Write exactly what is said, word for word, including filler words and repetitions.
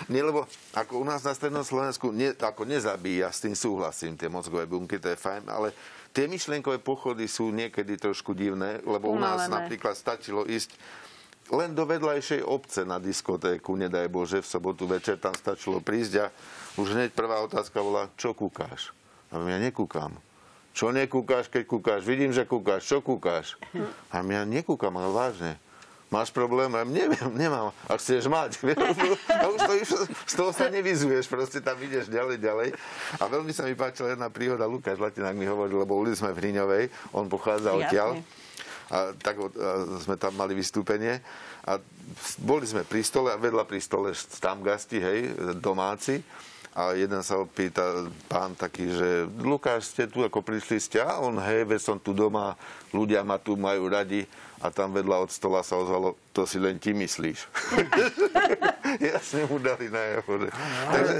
Nie, lebo ako u nás na strednom Slovensku ne, ako nezabíja, s tým súhlasím, tie mozgové bunky, to je fajn, ale tie myšlienkové pochody sú niekedy trošku divné, lebo u nás napríklad stačilo ísť len do vedľajšej obce na diskotéku, nedaj Bože, v sobotu večer tam stačilo prísť a už hneď prvá otázka bola, čo kúkáš? A ja nekúkam. Čo nekúkáš, keď kúkáš? Vidím, že kúkáš. Čo kúkáš? A ja nekúkam, ale vážne. Máš problém? A neviem, nemám. A chceš mať. A už to, z toho sa nevyzuješ, proste tam ideš ďalej, ďalej. A veľmi sa mi páčila jedna príhoda, Lukáš Latinák mi hovoril, lebo boli sme v Hriňovej, on pochádza odtiaľ. A tak a sme tam mali vystúpenie. A boli sme pri stole a vedľa pri stole tam gasti, hej, domáci. A jeden sa opýta, pán taký, že Lukáš, ste tu, ako prišli ste? A on, hej, veď som tu doma, ľudia ma tu majú radi. A tam vedľa od stola sa ozvalo, to si len ti myslíš. Jasne mu dali na jeho. Takže